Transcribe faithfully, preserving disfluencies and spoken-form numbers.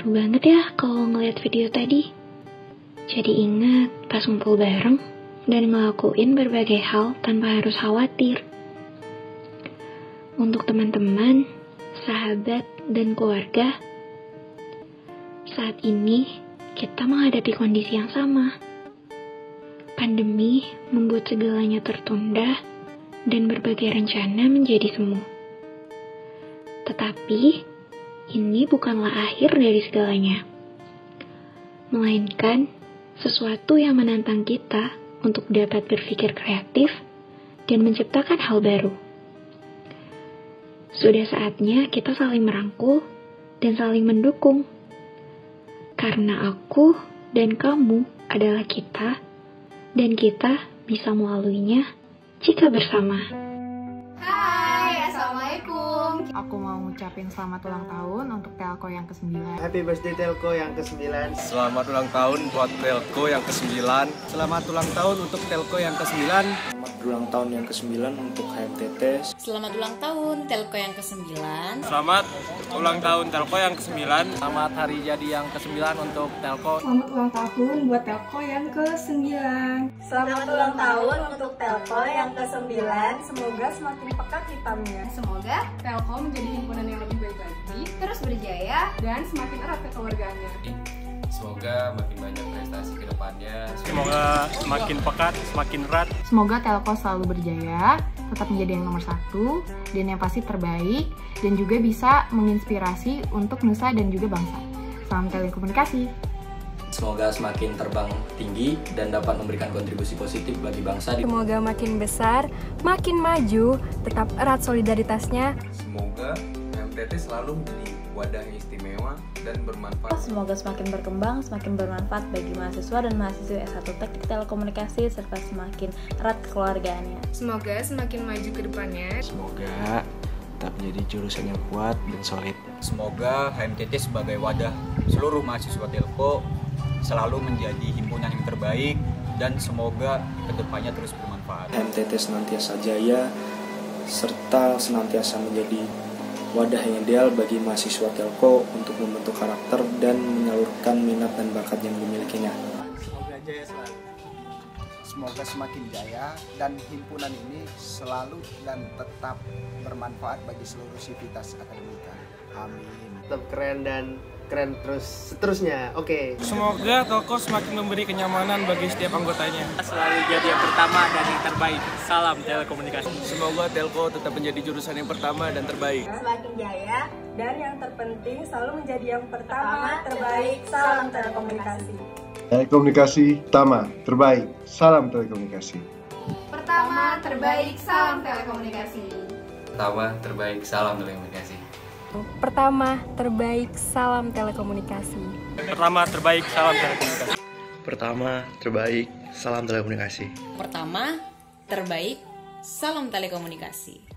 Seru banget ya kalau ngeliat video tadi. Jadi ingat pas ngumpul bareng dan ngelakuin berbagai hal tanpa harus khawatir. Untuk teman-teman, sahabat, dan keluarga, saat ini kita menghadapi kondisi yang sama. Pandemi membuat segalanya tertunda dan berbagai rencana menjadi semu. Tetapi, ini bukanlah akhir dari segalanya. Melainkan, sesuatu yang menantang kita untuk dapat berpikir kreatif dan menciptakan hal baru. Sudah saatnya kita saling merangkul dan saling mendukung. Karena aku dan kamu adalah kita, dan kita bisa melaluinya jika bersama. Hai, Assalamualaikum. Aku mau ngucapin selamat ulang tahun untuk Telco yang kesembilan. Happy birthday Telco yang kesembilan. Selamat ulang tahun buat Telco yang kesembilan. Selamat ulang tahun untuk Telco yang kesembilan. Selamat ulang tahun yang kesembilan untuk H M T T. Selamat ulang tahun Telco yang kesembilan. Selamat ulang tahun Telco yang kesembilan. Selamat hari jadi yang kesembilan untuk Telco. Selamat ulang tahun buat Telco yang kesembilan. Selamat ulang tahun untuk Telco yang kesembilan. Semoga semakin pekat hitamnya. Semoga Telco menjadi himpunan yang lebih baik lagi, Terus berjaya dan semakin erat kekeluargaannya. Semoga makin banyak prestasi ke depannya. Semoga semakin pekat, semakin erat. Semoga Telco selalu berjaya, tetap menjadi yang nomor satu, dan yang pasti terbaik, dan juga bisa menginspirasi untuk nusa dan juga bangsa. Salam telekomunikasi. Semoga semakin terbang tinggi dan dapat memberikan kontribusi positif bagi bangsa. Semoga makin besar, makin maju, tetap erat solidaritasnya. Semoga M T T selalu menjadi wadah yang istimewa dan bermanfaat. Semoga semakin berkembang, semakin bermanfaat bagi mahasiswa dan mahasiswa S satu Teknik Telekomunikasi serta semakin erat kekeluargaannya. Semoga semakin maju ke depannya. Semoga tetap menjadi jurusan yang kuat dan solid. Semoga H M T T sebagai wadah seluruh mahasiswa Telco selalu menjadi himpunan yang terbaik dan semoga kedepannya terus bermanfaat. H M T T senantiasa jaya serta senantiasa menjadi wadah yang ideal bagi mahasiswa Telco untuk membentuk karakter dan menyalurkan minat dan bakat yang dimilikinya. Semoga jaya selalu. Semoga semakin jaya dan himpunan ini selalu dan tetap bermanfaat bagi seluruh sivitas akademika. Amin. Tetap keren dan keren terus seterusnya. Oke. Okay. Semoga Telco semakin memberi kenyamanan bagi setiap anggotanya. Selalu jadi yang pertama dan yang terbaik. Salam telekomunikasi. Semoga Telco tetap menjadi jurusan yang pertama dan terbaik. Semakin jaya dan yang terpenting selalu menjadi yang pertama, terbaik. Salam telekomunikasi. Telekomunikasi Tama, terbaik. Salam telekomunikasi. Pertama, terbaik, salam telekomunikasi. Pertama, terbaik, salam telekomunikasi. Pertama, terbaik, salam telekomunikasi. Pertama, terbaik, salam telekomunikasi. Pertama, terbaik, salam telekomunikasi. Pertama, terbaik, salam telekomunikasi.